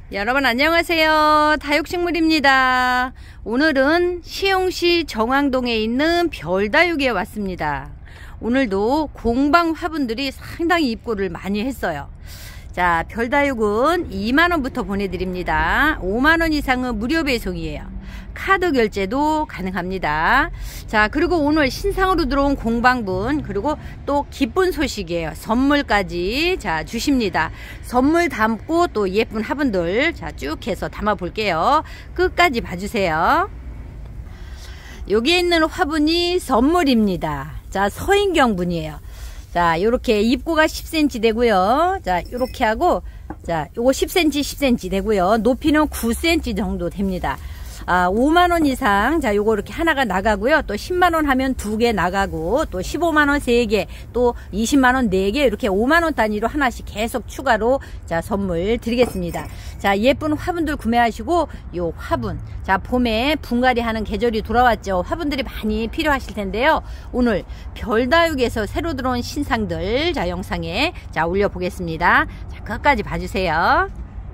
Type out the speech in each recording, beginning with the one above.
여러분 안녕하세요. 다육식물입니다. 오늘은 시흥시 정왕동에 있는 별다육에 왔습니다. 오늘도 공방 화분들이 상당히 입고를 많이 했어요. 자, 별다육은 2만원부터 보내드립니다. 5만원 이상은 무료 배송이에요. 카드 결제도 가능합니다. 자, 그리고 오늘 신상으로 들어온 공방분, 그리고 또 기쁜 소식이에요. 선물까지 자 주십니다. 선물 담고 또 예쁜 화분들 자 쭉 해서 담아 볼게요. 끝까지 봐주세요. 여기에 있는 화분이 선물입니다. 자, 서인경 분이에요. 자, 요렇게 입고가 10cm 되고요. 자, 요렇게 하고, 자, 요거 10cm, 10cm 되고요. 높이는 9cm 정도 됩니다. 5만원 이상, 자, 요거 이렇게 하나가 나가고요. 또 10만원 하면 2개 나가고, 또 15만원 3개, 또 20만원 4개, 이렇게 5만원 단위로 하나씩 계속 추가로, 자, 선물 드리겠습니다. 자, 예쁜 화분들 구매하시고, 요 화분. 자, 봄에 분갈이 하는 계절이 돌아왔죠. 화분들이 많이 필요하실 텐데요. 오늘 별다육에서 새로 들어온 신상들, 자, 영상에, 자, 올려보겠습니다. 자, 끝까지 봐주세요.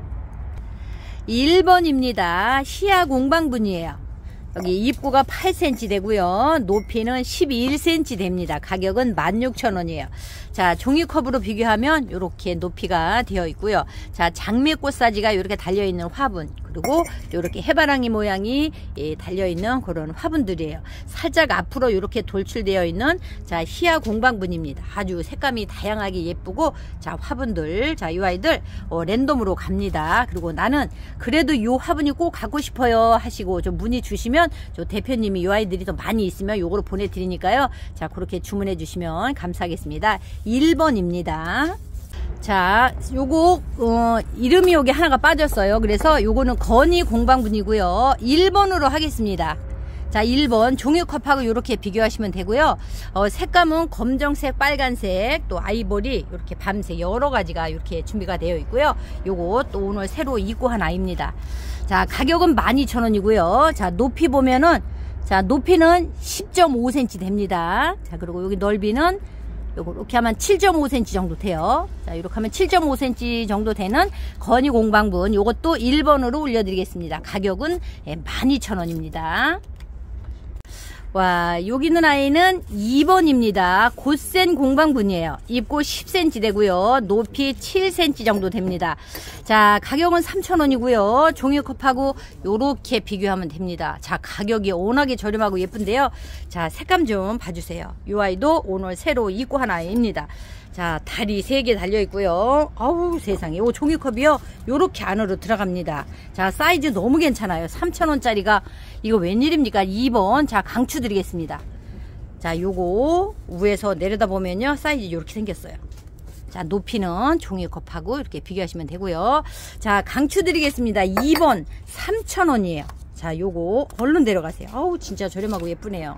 1번입니다. 시야 공방분이에요. 여기 입구가 8cm 되고요. 높이는 11cm 됩니다. 가격은 16,000원이에요. 자, 종이컵으로 비교하면 이렇게 높이가 되어 있고요. 자, 장미꽃 사지가 이렇게 달려있는 화분, 그리고 이렇게 해바라기 모양이 달려있는 그런 화분들이에요. 살짝 앞으로 이렇게 돌출되어 있는 자, 시야 공방분입니다. 아주 색감이 다양하게 예쁘고, 자, 화분들, 자, 이 아이들 랜덤으로 갑니다. 그리고 나는 그래도 이 화분이 꼭 갖고 싶어요 하시고 좀 문의 주시면 저 대표님이 이 아이들이 더 많이 있으면 요거로 보내드리니까요. 자, 그렇게 주문해 주시면 감사하겠습니다. 1번입니다. 자, 요거 이름이 여기 하나가 빠졌어요. 그래서 요거는 건이 공방분이고요. 1번으로 하겠습니다. 자, 1번 종이컵하고 이렇게 비교하시면 되고요. 색감은 검정색, 빨간색, 또 아이보리, 이렇게 밤색 여러 가지가 이렇게 준비가 되어 있고요. 요거 또 오늘 새로 입고한 아이입니다. 자, 가격은 12,000원이고요. 자, 높이 보면은, 자, 높이는 10.5cm 됩니다. 자, 그리고 여기 넓이는 요거 이렇게 하면 7.5cm 정도 돼요. 자, 이렇게 하면 7.5cm 정도 되는 건이 공방분, 요것도 1번으로 올려드리겠습니다. 가격은 12,000원입니다. 와, 여기 있는 아이는 2번입니다. 곧센 공방분이에요. 입고 10cm 되고요. 높이 7cm 정도 됩니다. 자, 가격은 3,000원이고요. 종이컵하고 요렇게 비교하면 됩니다. 자, 가격이 워낙에 저렴하고 예쁜데요. 자, 색감 좀 봐주세요. 이 아이도 오늘 새로 입고한 아이입니다. 자, 다리 3개 달려있고요. 아우, 세상에. 요 종이컵이요. 요렇게 안으로 들어갑니다. 자, 사이즈 너무 괜찮아요. 3,000원짜리가 이거 웬일입니까? 2번. 자, 강추 드리겠습니다. 자, 요거 위에서 내려다보면요. 사이즈 요렇게 생겼어요. 자, 높이는 종이컵하고 이렇게 비교하시면 되고요. 자, 강추 드리겠습니다. 2번 3,000원이에요. 자, 요거 얼른 내려가세요. 아우, 진짜 저렴하고 예쁘네요.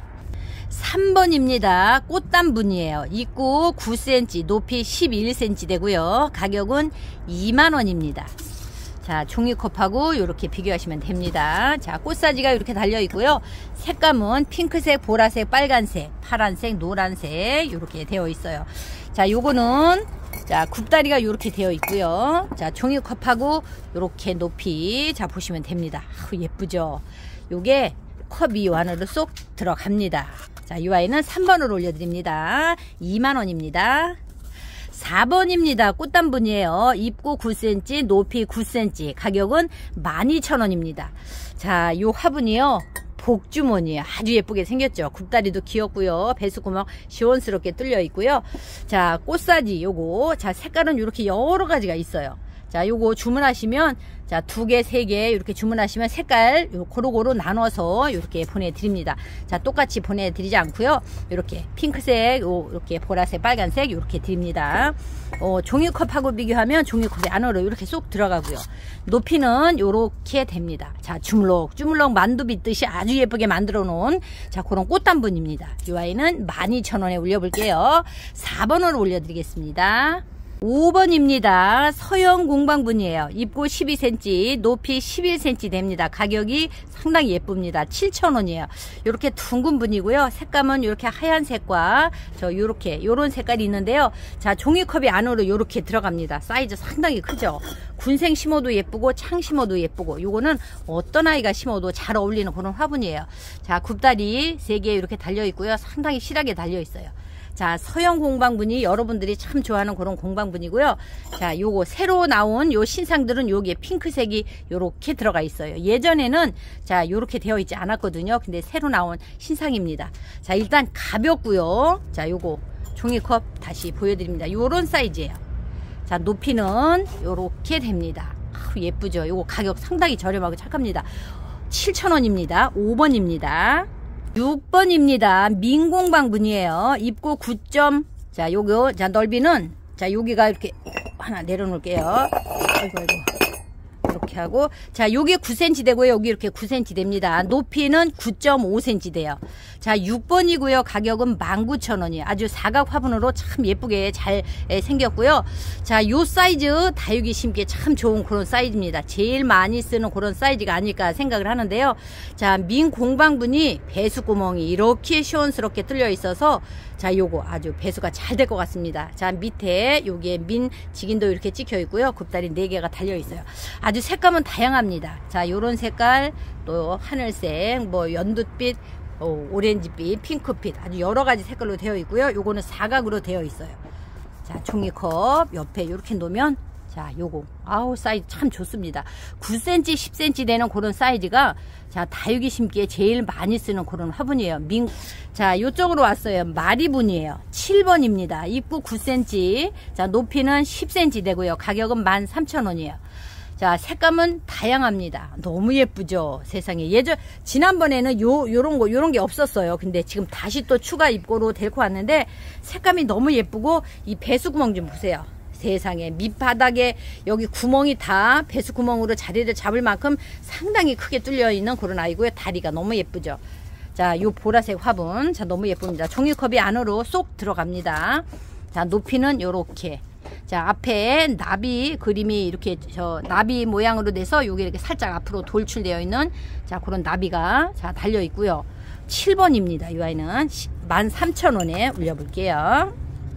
3번입니다. 꽃담분이에요. 입구 9cm, 높이 11cm 되고요. 가격은 2만원입니다. 자, 종이컵하고 이렇게 비교하시면 됩니다. 자, 꽃사지가 이렇게 달려 있고요. 색감은 핑크색, 보라색, 빨간색, 파란색, 노란색 이렇게 되어 있어요. 자, 요거는 자, 굽다리가 이렇게 되어 있고요. 자, 종이컵하고 이렇게 높이 자 보시면 됩니다. 아우, 예쁘죠? 요게 컵이 안으로 쏙 들어갑니다. 자, 이 아이는 3번으로 올려드립니다. 2만원입니다. 4번입니다. 꽃담분이에요. 입구 9cm, 높이 9cm, 가격은 12,000원입니다. 자, 요 화분이요. 복주머니에요. 아주 예쁘게 생겼죠. 굽다리도 귀엽고요. 배수구멍 시원스럽게 뚫려 있고요. 자, 꽃사지 요거. 자, 색깔은 이렇게 여러 가지가 있어요. 자, 요거 주문하시면 자, 2개, 3개 이렇게 주문하시면 색깔 요 고루고루 나눠서 이렇게 보내드립니다. 자, 똑같이 보내드리지 않고요. 이렇게 핑크색, 이렇게 보라색, 빨간색 이렇게 드립니다. 종이컵하고 비교하면 종이컵이 안으로 이렇게 쏙 들어가고요. 높이는 이렇게 됩니다. 자, 주물럭 만두 빚듯이 아주 예쁘게 만들어 놓은 자, 그런 꽃담분입니다. 이 아이는 12,000원에 올려볼게요. 4번으로 올려드리겠습니다. 5번입니다. 서영 공방분이에요. 입고 12cm, 높이 11cm 됩니다. 가격이 상당히 예쁩니다. 7,000원이에요. 이렇게 둥근 분이고요. 색감은 이렇게 하얀색과 요런 색깔이 있는데요. 자, 종이컵이 안으로 이렇게 들어갑니다. 사이즈 상당히 크죠. 군생 심어도 예쁘고 창 심어도 예쁘고, 요거는 어떤 아이가 심어도 잘 어울리는 그런 화분이에요. 자, 굽다리 3개 이렇게 달려 있고요. 상당히 실하게 달려 있어요. 자, 서영 공방분이 여러분들이 참 좋아하는 그런 공방분이고요. 자, 요거 새로 나온 요 신상들은 여기에 핑크색이 요렇게 들어가 있어요. 예전에는 자, 요렇게 되어 있지 않았거든요. 근데 새로 나온 신상입니다. 자, 일단 가볍고요. 자, 요거 종이컵 다시 보여드립니다. 요런 사이즈예요. 자, 높이는 요렇게 됩니다. 예쁘죠? 요거 가격 상당히 저렴하고 착합니다. 7,000원입니다. 5번입니다. 6번입니다. 민공방분이에요. 입고 9점. 자, 요거, 자, 넓이는, 자, 여기가 이렇게 하나 내려놓을게요. 아이고. 이렇게 하고, 자, 요게 9cm 되고요. 여기 이렇게 9cm 됩니다. 높이는 9.5cm 돼요. 자, 6번이고요. 가격은 19,000원이에요. 아주 사각 화분으로 참 예쁘게 잘 생겼고요. 자, 요 사이즈 다육이 심기에 참 좋은 그런 사이즈입니다. 제일 많이 쓰는 그런 사이즈가 아닐까 생각을 하는데요. 자, 민 공방분이 배수구멍이 이렇게 시원스럽게 뚫려 있어서, 자, 요거 아주 배수가 잘 될 것 같습니다. 자, 밑에 여기에 민 직인도 이렇게 찍혀 있고요. 굽다리 4개가 달려 있어요. 아주 색감은 다양합니다. 자, 요런 색깔, 또 하늘색, 뭐 연두빛, 오렌지빛, 핑크빛, 아주 여러 가지 색깔로 되어 있고요. 요거는 사각으로 되어 있어요. 자, 종이컵 옆에 이렇게 놓으면, 자, 요거 아우 사이즈 참 좋습니다. 9cm, 10cm 되는 그런 사이즈가, 자, 다육이 심기에 제일 많이 쓰는 그런 화분이에요. 자, 요쪽으로 왔어요. 마리분이에요. 7번입니다. 입구 9cm, 자, 높이는 10cm 되고요. 가격은 13,000원이에요. 자, 색감은 다양합니다. 너무 예쁘죠? 세상에. 지난번에는 요런 게 없었어요. 근데 지금 다시 또 추가 입고로 데리고 왔는데, 색감이 너무 예쁘고, 이 배수구멍 좀 보세요. 세상에. 밑바닥에 여기 구멍이 다 배수구멍으로 자리를 잡을 만큼 상당히 크게 뚫려 있는 그런 아이고요. 다리가 너무 예쁘죠? 자, 요 보라색 화분. 자, 너무 예쁩니다. 종이컵이 안으로 쏙 들어갑니다. 자, 높이는 요렇게. 자, 앞에 나비 그림이 이렇게 나비 모양으로 돼서 요게 이렇게 살짝 앞으로 돌출되어 있는, 자, 그런 나비가 자 달려 있고요. 7번입니다. 이 아이는 13,000원에 올려볼게요.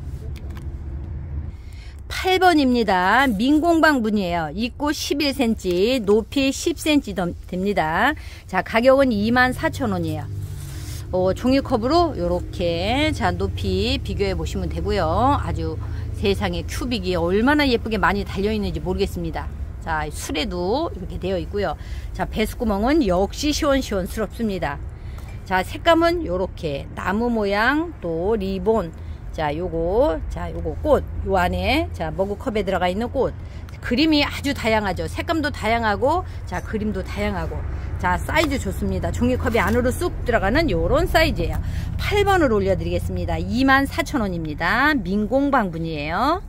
8번입니다. 민공방분이에요. 입고 11cm, 높이 10cm 됩니다. 자, 가격은 24,000원이에요. 종이컵으로 요렇게, 자, 높이 비교해 보시면 되고요. 아주 세상에 큐빅이 얼마나 예쁘게 많이 달려있는지 모르겠습니다. 자, 수레도 이렇게 되어 있고요. 자, 배수구멍은 역시 시원시원스럽습니다. 자, 색감은 요렇게 나무 모양, 또 리본, 자, 요거 꽃, 요 안에, 자, 머그컵에 들어가 있는 꽃. 그림이 아주 다양하죠. 색감도 다양하고, 자, 그림도 다양하고. 자, 사이즈 좋습니다. 종이컵이 안으로 쑥 들어가는 요런 사이즈예요. 8번을 올려드리겠습니다. 24,000원입니다. 민공방분이에요.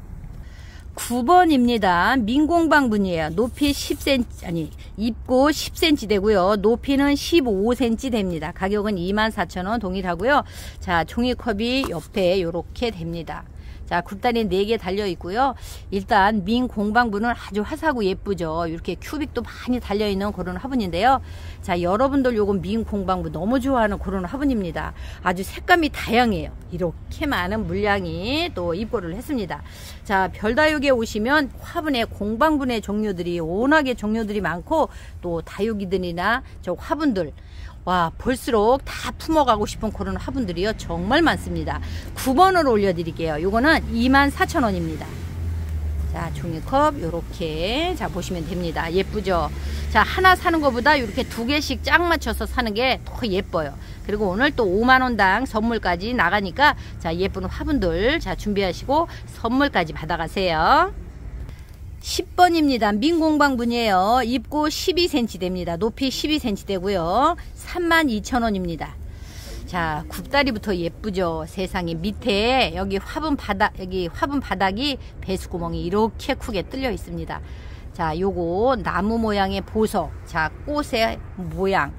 9번입니다. 민공방분이에요. 높이 10cm, 아니, 입고 10cm 되고요. 높이는 15cm 됩니다. 가격은 24,000원 동일하고요. 자, 종이컵이 옆에 요렇게 됩니다. 자, 굽다리 4개 달려 있고요. 일단 민 공방분은 아주 화사하고 예쁘죠. 이렇게 큐빅도 많이 달려 있는 그런 화분인데요. 자, 여러분들 요건 민 공방분 너무 좋아하는 그런 화분입니다. 아주 색감이 다양해요. 이렇게 많은 물량이 또 입고를 했습니다. 자, 별다육에 오시면 화분의 공방분의 종류들이 워낙에 종류들이 많고, 또 다육이들이나 저 화분들, 와, 볼수록 다 품어가고 싶은 그런 화분들이요 정말 많습니다. 9번을 올려드릴게요. 요거는 24,000원입니다. 자, 종이컵 요렇게, 자, 보시면 됩니다. 예쁘죠? 자, 하나 사는 것보다 이렇게 2개씩 짝 맞춰서 사는 게 더 예뻐요. 그리고 오늘 또 5만원당 선물까지 나가니까, 자, 예쁜 화분들, 자, 준비하시고 선물까지 받아가세요. 10번입니다. 민공방분이에요. 입고 12cm 됩니다. 높이 12cm 되고요. 32,000원입니다. 자, 굽다리부터 예쁘죠. 세상에. 밑에 여기 화분 바닥이 배수구멍이 이렇게 크게 뚫려 있습니다. 자, 요거 나무 모양의 보석, 자, 꽃의 모양,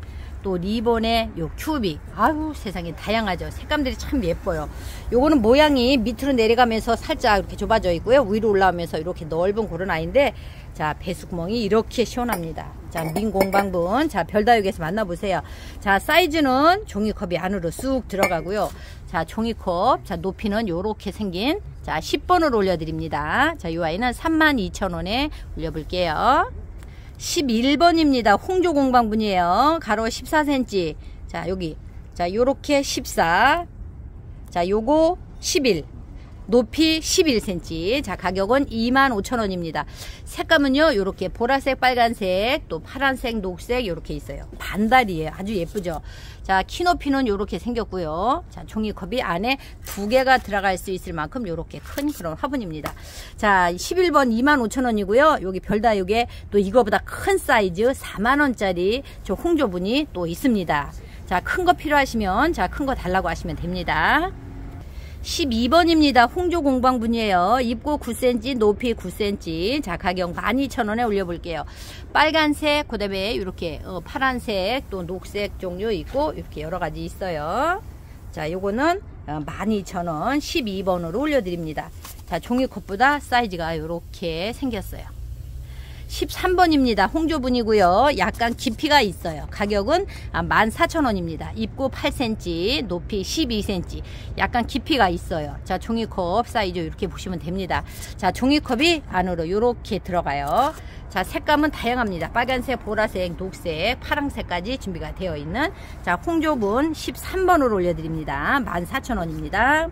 또 리본에 요 큐빅. 아유, 세상에 다양하죠. 색감들이 참 예뻐요. 요거는 모양이 밑으로 내려가면서 살짝 이렇게 좁아져 있고요. 위로 올라오면서 이렇게 넓은 그런 아이인데, 자, 배수구멍이 이렇게 시원합니다. 자, 민공방분. 자, 별다육에서 만나보세요. 자, 사이즈는 종이컵이 안으로 쑥 들어가고요. 자, 종이컵. 자, 높이는 요렇게 생긴, 자, 10번으로 올려드립니다. 자, 이 아이는 32,000원에 올려볼게요. 11번입니다. 홍조 공방분이에요. 가로 14cm. 자, 여기. 자, 요렇게 14. 자, 요거 11. 높이 11cm. 자, 가격은 25,000원입니다. 색감은요, 요렇게 보라색, 빨간색, 또 파란색, 녹색, 요렇게 있어요. 반달이에요. 아주 예쁘죠? 자, 키 높이는 요렇게 생겼고요. 자, 종이컵이 안에 2개가 들어갈 수 있을 만큼 요렇게 큰 그런 화분입니다. 자, 11번 25,000원이고요. 여기 별다육에 또 이거보다 큰 사이즈 4만원짜리 저 홍조분이 또 있습니다. 자, 큰 거 필요하시면, 자, 큰 거 달라고 하시면 됩니다. 12번입니다. 홍조 공방분이에요. 입고 9cm, 높이 9cm. 자, 가격 12,000원에 올려볼게요. 빨간색, 그 다음에 이렇게 파란색, 또 녹색 종류 있고, 이렇게 여러가지 있어요. 자, 요거는 12,000원, 12번으로 올려드립니다. 자, 종이컵보다 사이즈가 이렇게 생겼어요. 13번입니다. 홍조분이고요. 약간 깊이가 있어요. 가격은 14,000원입니다. 입구 8cm, 높이 12cm. 약간 깊이가 있어요. 자, 종이컵 사이즈 이렇게 보시면 됩니다. 자, 종이컵이 안으로 이렇게 들어가요. 자, 색감은 다양합니다. 빨간색, 보라색, 녹색, 파란색까지 준비가 되어 있는, 자, 홍조분 13번으로 올려드립니다. 14,000원입니다.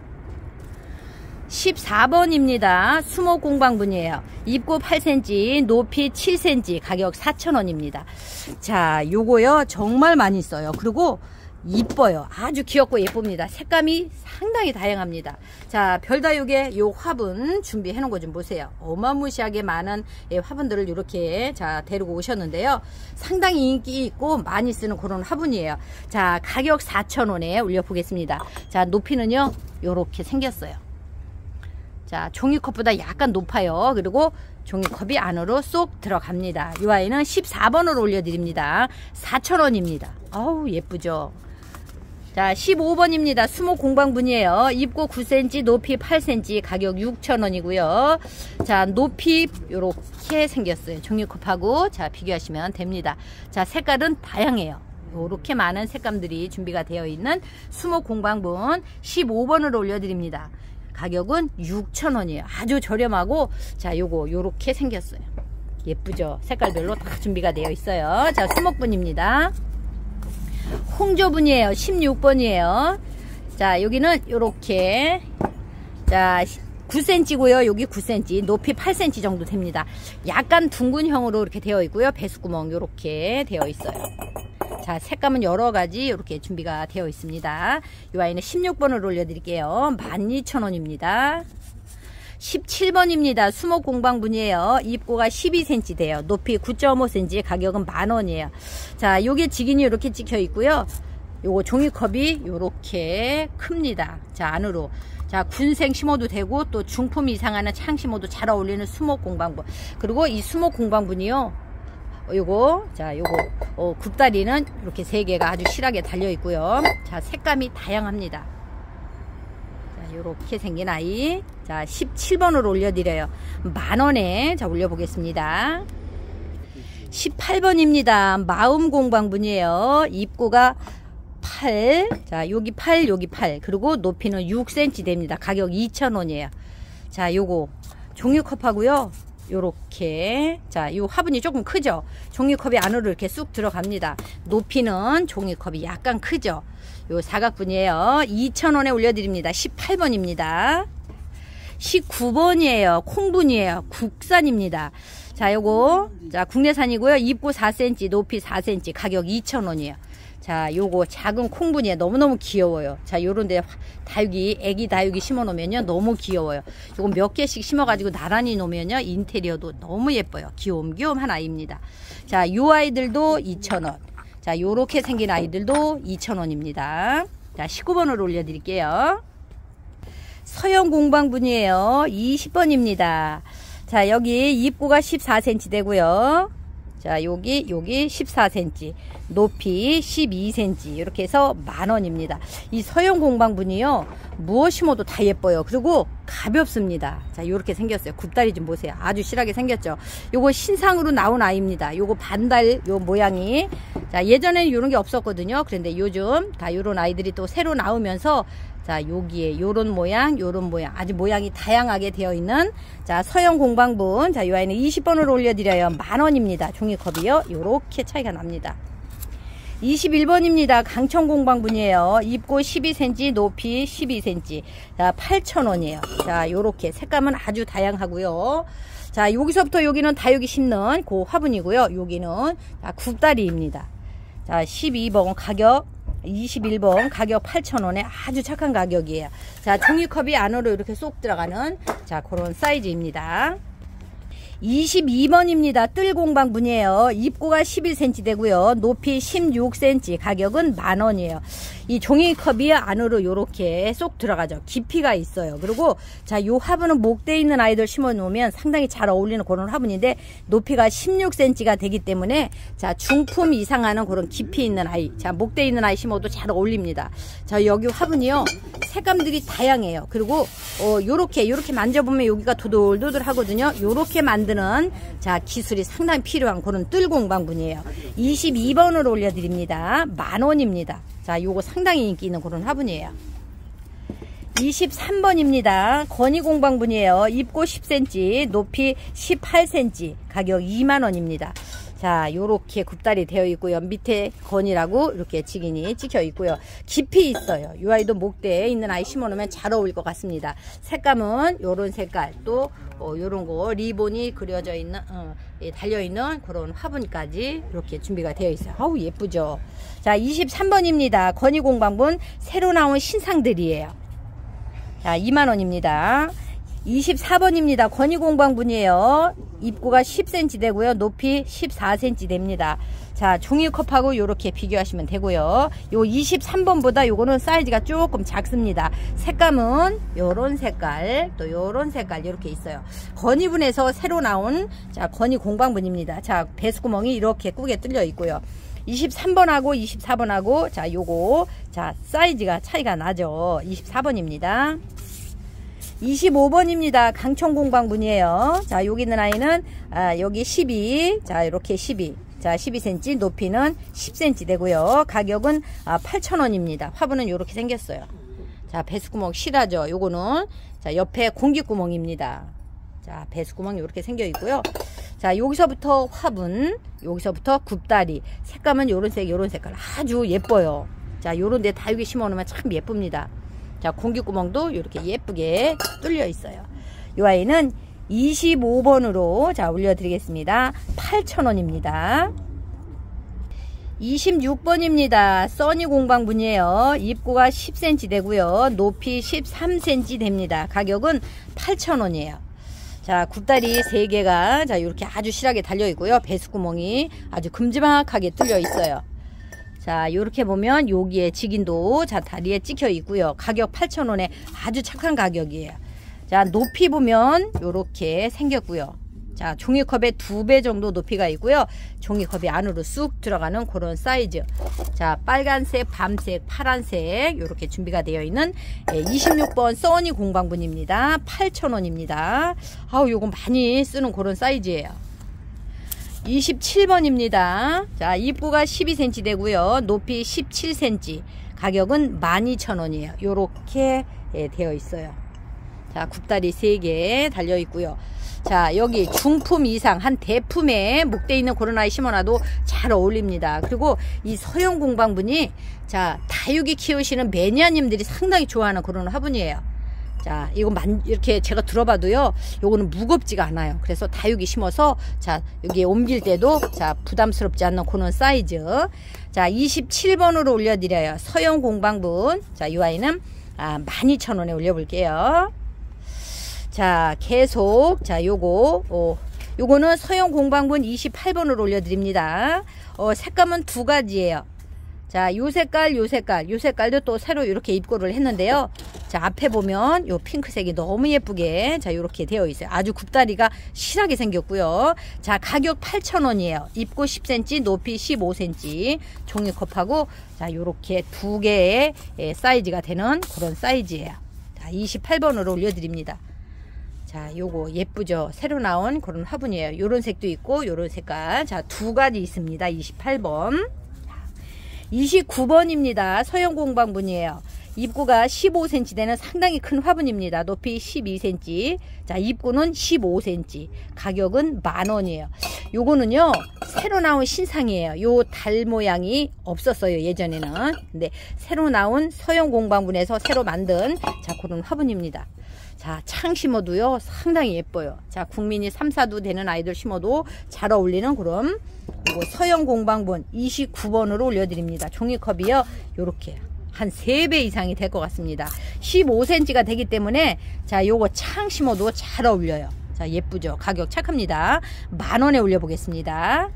14번입니다. 수목 공방분이에요. 입구 8cm, 높이 7cm, 가격 4,000원입니다. 자, 요거요, 정말 많이 써요. 그리고 이뻐요. 아주 귀엽고 예쁩니다. 색감이 상당히 다양합니다. 자, 별다육의 요 화분 준비해 놓은 거 좀 보세요. 어마무시하게 많은 화분들을 이렇게, 자, 데리고 오셨는데요. 상당히 인기 있고 많이 쓰는 그런 화분이에요. 자, 가격 4,000원에 올려보겠습니다. 자, 높이는요, 요렇게 생겼어요. 자, 종이컵보다 약간 높아요. 그리고 종이컵이 안으로 쏙 들어갑니다. 이 아이는 14번으로 올려드립니다. 4,000원입니다. 아우, 예쁘죠? 자, 15번입니다. 수목 공방분이에요. 입고 9cm, 높이 8cm, 가격 6,000원이고요. 자, 높이 요렇게 생겼어요. 종이컵하고, 자, 비교하시면 됩니다. 자, 색깔은 다양해요. 요렇게 많은 색감들이 준비가 되어 있는 수목 공방분 15번으로 올려드립니다. 가격은 6,000원이에요. 아주 저렴하고, 자, 요거 요렇게 생겼어요. 예쁘죠? 색깔별로 다 준비가 되어 있어요. 자, 수목분입니다. 홍조분이에요. 16번이에요. 자, 여기는 요렇게, 자, 9cm고요. 여기 9cm, 높이 8cm 정도 됩니다. 약간 둥근형으로 이렇게 되어 있고요. 배수구멍 요렇게 되어 있어요. 자, 색감은 여러가지 이렇게 준비가 되어 있습니다. 이 아이는 16번을 올려드릴게요. 12,000원입니다. 17번입니다. 수목 공방분이에요. 입고가 12cm 돼요. 높이 9.5cm, 가격은 10,000원이에요. 자, 요게 직인이 이렇게 찍혀 있고요. 요거 종이컵이 요렇게 큽니다. 자, 안으로. 자, 군생 심어도 되고, 또 중품 이상하는 창 심어도 잘 어울리는 수목 공방분. 그리고 이 수목 공방분이요, 요거, 자, 요거, 굽다리는 이렇게 3개가 아주 실하게 달려 있고요. 자, 색감이 다양합니다. 자, 요렇게 생긴 아이. 자, 17번으로 올려드려요. 10,000원에, 자, 올려보겠습니다. 18번입니다. 마음 공방분이에요. 입구가 8, 자, 여기 8, 여기 8. 그리고 높이는 6cm 됩니다. 가격 2,000원이에요. 자, 요거, 종이컵하고요. 요렇게, 자, 요 화분이 조금 크죠? 종이컵이 안으로 이렇게 쑥 들어갑니다. 높이는 종이컵이 약간 크죠? 요 사각분이에요. 2,000원에 올려드립니다. 18번입니다. 19번이에요. 콩분이에요. 국산입니다. 자, 요거, 자, 국내산이고요. 입구 4cm, 높이 4cm, 가격 2,000원이에요. 자, 요거 작은 콩분이에요. 너무너무 귀여워요. 자, 요런데 다육이, 애기 다육이 심어 놓으면요, 너무 귀여워요. 요거 몇 개씩 심어가지고 나란히 놓으면요, 인테리어도 너무 예뻐요. 귀염귀염한 아이입니다. 자, 요 아이들도 2,000원. 자, 요렇게 생긴 아이들도 2,000원입니다. 자, 19번으로 올려드릴게요. 서영 공방분이에요. 20번입니다. 자, 여기 입구가 14cm 되고요. 자, 여기 14cm, 높이 12cm, 이렇게 해서 10,000원입니다. 이 서형 공방분이요, 무엇 심어도 다 예뻐요. 그리고 가볍습니다. 자, 요렇게 생겼어요. 굽다리 좀 보세요. 아주 실하게 생겼죠. 요거 신상으로 나온 아이입니다. 요거 반달 요 모양이, 자, 예전에는 요런 게 없었거든요. 그런데 요즘 다 요런 아이들이 또 새로 나오면서, 자, 여기에 요런 모양, 아주 모양이 다양하게 되어 있는, 자, 서형 공방분. 자, 요 아이는 20번으로 올려드려요. 10,000원입니다. 종이컵이요. 요렇게 차이가 납니다. 21번입니다. 강청 공방분이에요. 입고 12cm, 높이 12cm. 자, 8,000원이에요. 자, 요렇게 색감은 아주 다양하고요. 자, 여기서부터 여기는 다육이 심는 그 화분이고요. 여기는 굽다리입니다. 자, 12번 가격 21번 가격 8,000원에 아주 착한 가격이에요. 자, 종이컵이 안으로 이렇게 쏙 들어가는, 자, 그런 사이즈입니다. 22번입니다. 뜰공방분이에요. 입고가 11cm 되고요. 높이 16cm, 가격은 10,000원이에요. 이 종이컵이 안으로 요렇게 쏙 들어가죠. 깊이가 있어요. 그리고 자, 요 화분은 목대 있는 아이들 심어 놓으면 상당히 잘 어울리는 그런 화분인데, 높이가 16cm가 되기 때문에, 자, 중품 이상하는 그런 깊이 있는 아이, 자, 목대 있는 아이 심어도 잘 어울립니다. 자, 여기 화분이요, 색감들이 다양해요. 그리고 요렇게 만져보면 여기가 도돌도돌 하거든요. 요렇게 만드는, 자, 기술이 상당히 필요한 그런 뜰공방분이에요. 22번으로 올려드립니다. 10,000원입니다. 자, 요거 상당히 인기 있는 그런 화분이에요. 23번입니다. 건이공방분이에요. 입고 10cm, 높이 18cm, 가격 20,000원입니다. 자, 요렇게 굽다리 되어 있고요. 밑에 건이라고 이렇게 직인이 찍혀 있고요. 깊이 있어요. 이 아이도 목대에 있는 아이 심어 놓으면 잘 어울릴 것 같습니다. 색감은 요런 색깔, 또 요런 거 리본이 그려져 있는, 달려 있는 그런 화분까지 이렇게 준비가 되어 있어요. 아우, 예쁘죠. 자, 23번입니다. 건이공방분 새로 나온 신상들이에요. 자, 20,000원입니다. 24번입니다. 건이공방분이에요. 입구가 10cm 되고요. 높이 14cm 됩니다. 자, 종이컵하고 요렇게 비교하시면 되고요. 요 23번보다 요거는 사이즈가 조금 작습니다. 색감은 요런 색깔, 또 요런 색깔 이렇게 있어요. 건이분에서 새로 나온, 자, 건이공방분입니다. 자, 배수구멍이 이렇게 꾸게 뚫려 있고요. 23번하고 24번하고, 자, 요거, 자, 사이즈가 차이가 나죠. 24번입니다. 25번입니다. 강청공방분이에요. 자, 여기 있는 아이는, 여기 12, 자, 이렇게 12, 자, 12cm, 높이는 10cm 되고요. 가격은 8,000원입니다. 화분은 이렇게 생겼어요. 자, 배수구멍 실하죠. 요거는, 자, 옆에 공기구멍입니다. 자, 배수구멍이 이렇게 생겨 있고요. 자, 여기서부터 화분, 여기서부터 굽다리, 색감은 요런 색, 요런 색깔 아주 예뻐요. 자, 요런 데 다육이 심어 놓으면 참 예쁩니다. 자, 공기구멍도 이렇게 예쁘게 뚫려 있어요. 이 아이는 25번으로 자, 올려드리겠습니다. 8,000원입니다. 26번입니다. 써니공방분이에요. 입구가 10cm 되고요. 높이 13cm 됩니다. 가격은 8,000원이에요. 자, 굽다리 3개가 자, 이렇게 아주 실하게 달려 있고요. 배수구멍이 아주 큼지막하게 뚫려 있어요. 자, 요렇게 보면 여기에 직인도 자, 다리에 찍혀 있고요. 가격 8,000원에 아주 착한 가격이에요. 자, 높이 보면 요렇게 생겼고요. 자, 종이컵의 2배 정도 높이가 있고요. 종이컵이 안으로 쑥 들어가는 그런 사이즈. 자, 빨간색, 밤색, 파란색 요렇게 준비가 되어 있는 26번 써니 공방분입니다. 8,000원입니다. 아우, 요거 많이 쓰는 그런 사이즈예요. 27번입니다. 자, 입구가 12cm 되고요. 높이 17cm. 가격은 12,000원이에요. 요렇게 되어 있어요. 자, 굽다리 3개 달려 있고요. 자, 여기 중품 이상 한 대품에 목대 있는 그런 아이 심어놔도 잘 어울립니다. 그리고 이 서형 공방분이, 자, 다육이 키우시는 매니아님들이 상당히 좋아하는 그런 화분이에요. 자, 이거 이렇게 제가 들어봐도요, 요거는 무겁지가 않아요. 그래서 다육이 심어서, 자, 여기에 옮길 때도, 자, 부담스럽지 않는 그런 사이즈. 자, 27번으로 올려드려요. 서형 공방분. 자, 이 아이는 12,000원에 올려볼게요. 자, 계속, 자, 요거는 서형 공방분 28번으로 올려드립니다. 색감은 2가지예요. 자, 요 색깔도 또 새로 이렇게 입고를 했는데요. 자, 앞에 보면 요 핑크색이 너무 예쁘게 자 요렇게 되어 있어요. 아주 굽다리가 실하게 생겼고요. 자, 가격 8,000원이에요. 입구 10cm, 높이 15cm. 종이컵하고 자 요렇게 두 개의 사이즈가 되는 그런 사이즈예요. 자, 28번으로 올려드립니다. 자, 요거 예쁘죠? 새로 나온 그런 화분이에요. 요런 색도 있고 요런 색깔. 자, 두 가지 있습니다. 28번. 29번입니다. 서형 공방분이에요. 입구가 15cm 되는 상당히 큰 화분입니다. 높이 12cm. 자, 입구는 15cm. 가격은 10,000원이에요. 요거는요, 새로 나온 신상이에요. 요 달 모양이 없었어요, 예전에는. 근데 새로 나온 서형 공방분에서 새로 만든 자, 그런 화분입니다. 자, 창 심어도요, 상당히 예뻐요. 자, 국민이 3, 4두 되는 아이들 심어도 잘 어울리는 그런 요거 서형 공방분 29번으로 올려드립니다. 종이컵이요, 요렇게 한 3배 이상이 될 것 같습니다. 15cm가 되기 때문에 자, 요거 창 심어도 잘 어울려요. 자, 예쁘죠? 가격 착합니다. 10,000원에 올려보겠습니다.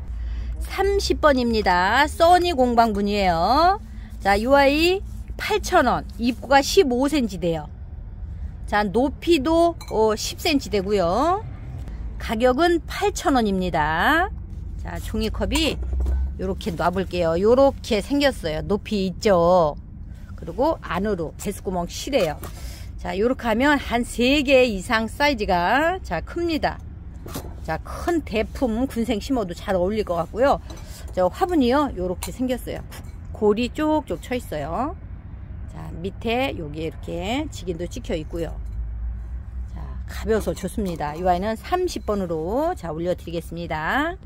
30번입니다. 써니 공방분이에요. 자, 요 아이 8,000원. 입구가 15cm 돼요. 자, 높이도 10cm 되고요. 가격은 8,000원입니다. 자, 종이컵이 요렇게 놔볼게요. 요렇게 생겼어요. 높이 있죠. 그리고 안으로 배수구멍 실해요. 자, 요렇게 하면 한 3개 이상 사이즈가 자, 큽니다. 자, 큰 대품 군생 심어도 잘 어울릴 것 같고요. 저 화분이요, 요렇게 생겼어요. 골이 쪽쪽 쳐 있어요. 자, 밑에 여기 이렇게 직인도 찍혀 있고요. 자, 가벼워서 좋습니다. 이 아이는 30번으로 자, 올려드리겠습니다.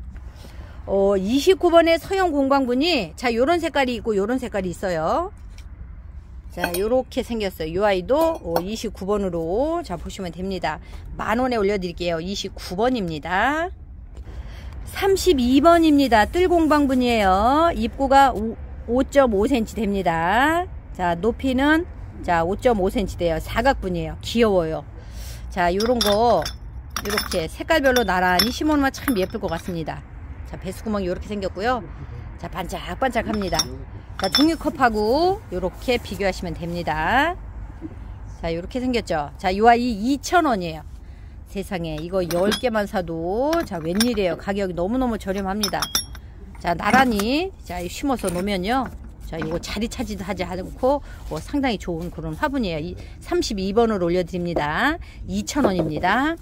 29번의 서형 공방분이 자, 요런 색깔이 있고 요런 색깔이 있어요. 자, 요렇게 생겼어요. 이 아이도 29번으로 자, 보시면 됩니다. 10,000원에 올려드릴게요. 29번입니다. 32번입니다. 뜰 공방분이에요. 입구가 5.5cm 됩니다. 자, 높이는 자, 5.5cm 돼요. 사각분이에요. 귀여워요. 자, 요런 거 이렇게 색깔별로 나란히 심어놓으면 참 예쁠 것 같습니다. 자, 배수구멍이 이렇게 생겼고요. 자, 반짝반짝합니다. 자, 종이컵하고 이렇게 비교하시면 됩니다. 자, 이렇게 생겼죠. 자, 이 아이 2,000원이에요. 세상에 이거 10개만 사도 자, 웬일이에요. 가격이 너무너무 저렴합니다. 자, 나란히 자, 심어서 놓으면요, 자, 이거 자리 차지도 하지 않고 상당히 좋은 그런 화분이에요. 32번으로 올려드립니다. 2,000원입니다.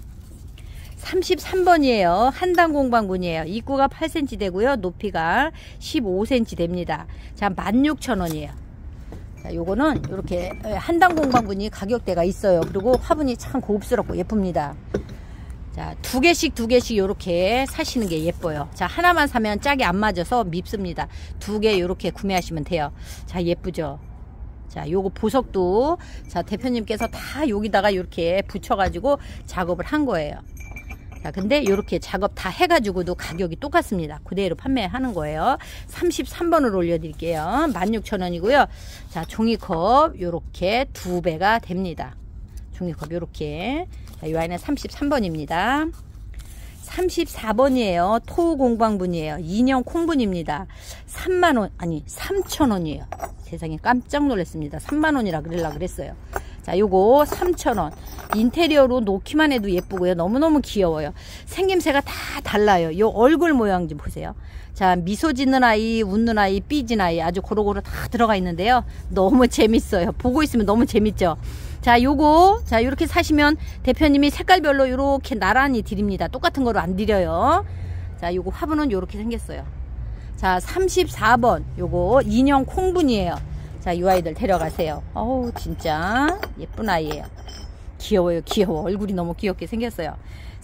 33번이에요. 한단 공방분이에요. 입구가 8cm 되고요. 높이가 15cm 됩니다. 자, 16,000원이에요. 자, 요거는 이렇게 한단 공방분이 가격대가 있어요. 그리고 화분이 참 고급스럽고 예쁩니다. 자, 두 개씩 요렇게 사시는 게 예뻐요. 자, 하나만 사면 짝이 안 맞아서 밉습니다. 2개 요렇게 구매하시면 돼요. 자, 예쁘죠? 자, 요거 보석도 자, 대표님께서 다 여기다가 이렇게 붙여가지고 작업을 한 거예요. 자, 근데 요렇게 작업 다 해가지고도 가격이 똑같습니다. 그대로 판매하는 거예요. 33번으로 올려드릴게요. 16,000원이고요. 자, 종이컵 요렇게 2배가 됩니다. 종이컵 요렇게. 자, 이 아이는 33번입니다. 34번이에요. 토공방분이에요. 인형 콩분입니다. 3만원, 아니 3,000원이에요. 세상에 깜짝 놀랐습니다. 3만원이라 그러려고 그랬어요. 자, 요거 3,000원. 인테리어로 놓기만 해도 예쁘고요. 너무너무 귀여워요. 생김새가 다 달라요. 요 얼굴 모양 좀 보세요. 자, 미소 짓는 아이, 웃는 아이, 삐진 아이 아주 고루고루 다 들어가 있는데요. 너무 재밌어요. 보고 있으면 너무 재밌죠. 자, 요거 자, 요렇게 사시면 대표님이 색깔별로 요렇게 나란히 드립니다. 똑같은 거로 안 드려요. 자, 요거 화분은 요렇게 생겼어요. 자, 34번 요거 인형 콩분이에요. 자, 이 아이들 데려가세요. 어우, 진짜 예쁜 아이예요. 귀여워요. 귀여워. 얼굴이 너무 귀엽게 생겼어요.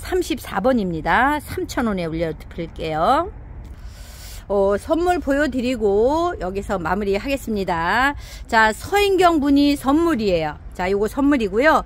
34번입니다. 3,000원에 올려드릴게요. 선물 보여드리고 여기서 마무리 하겠습니다. 자, 서인경 분이 선물이에요. 자, 요거 선물이고요.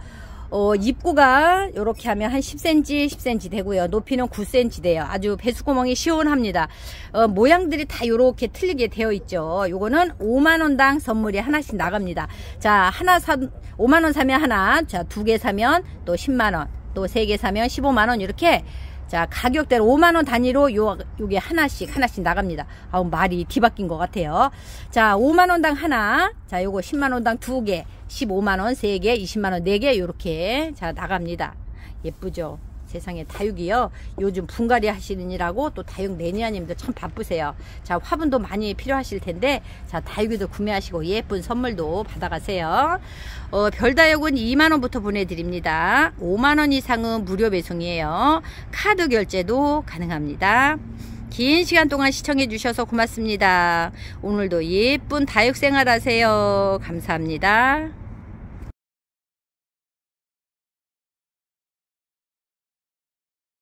입구가 이렇게 하면 한 10cm 되고요. 높이는 9cm 돼요. 아주 배수구멍이 시원합니다. 모양들이 다 이렇게 틀리게 되어 있죠. 요거는 5만원당 선물이 하나씩 나갑니다. 자, 5만원 사면 하나, 자, 2개 사면 또 10만원, 또 3개 사면 15만원 이렇게 자, 가격대로 5만원 단위로 요게 하나씩 나갑니다. 아우, 말이 뒤바뀐 것 같아요. 자, 5만원당 하나. 자, 요거 10만원당 2개, 15만원 3개, 20만원 4개, 요렇게. 자, 나갑니다. 예쁘죠? 세상에 다육이요. 요즘 분갈이 하시느라고 또 다육 매니아님도 참 바쁘세요. 자, 화분도 많이 필요하실 텐데, 자, 다육이도 구매하시고 예쁜 선물도 받아가세요. 별다육은 2만원부터 보내드립니다. 5만원 이상은 무료 배송이에요. 카드 결제도 가능합니다. 긴 시간 동안 시청해 주셔서 고맙습니다. 오늘도 예쁜 다육 생활 하세요. 감사합니다.